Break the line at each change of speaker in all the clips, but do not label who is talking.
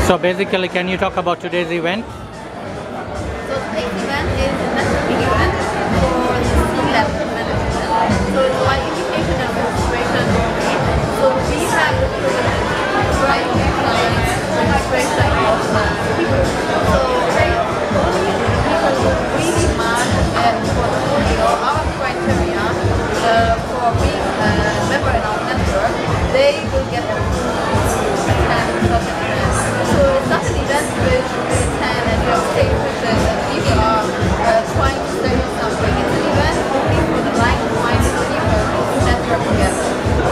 So basically, can you talk about today's event?
So today's event is a networking event for the C-level management. So it's by invitation and registration only. So we have the privilege to provide clients registration of people. So only the people who really match and portfolio our criteria for being a member in our network, they will get a attend such an event. So it's not an event which we attend and you take pictures and people are trying to sell you something. It's an event only for the like-minded people who network together.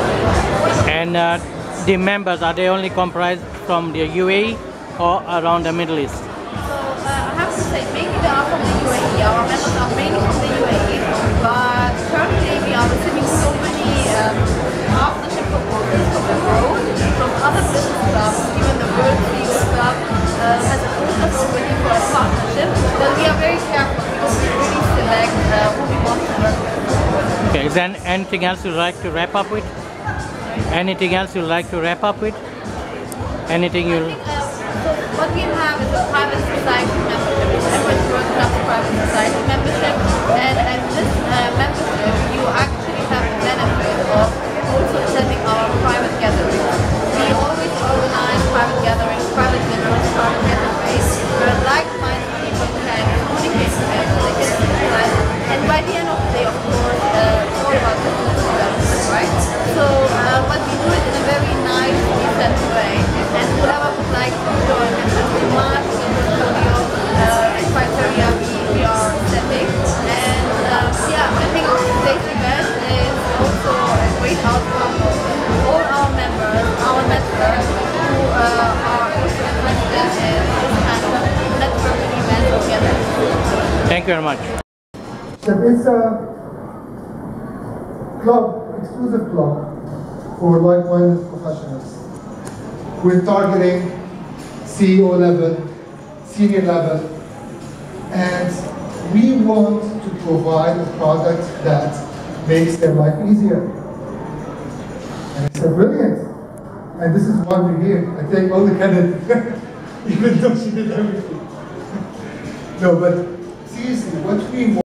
And the members, are they only comprised from the UAE or around the Middle East?
So I have to say, mainly they are from the UAE. Our members are mainly from the UAE, but currently we are receiving so many partnership proposals from abroad, from other business clubs. Even the World Club has approached us already for a partnership, but we are very careful because we really select who we want to work with.
Okay, is there anything else you'd like to wrap up with? Anything else you'd like to wrap up with? Anything you...
So what we have is a private society membership, Emirates World Club private society membership, and this membership you actually have the benefit of also attending our private gatherings. We always organize private gatherings, private dinners, private getaways, where like-minded people can communicate together, they can socialize, and by the end of the day, of course, it's all about business development, right? So but we do it in a very nice, decent way, and whoever would like to join us and we match the portfolio criteria we are setting. And yeah, I think today's event is also a great outcome of all our members, our network, who are also interested in this kind of networking event together.
Thank you very much.
It's a club, exclusive club for like-minded professionals. We're targeting CEO level, senior level, and we want to provide a product that makes their life easier. And I said, brilliant. And this is why we're here. I take all the credit, even though she did everything. No, but seriously, what we want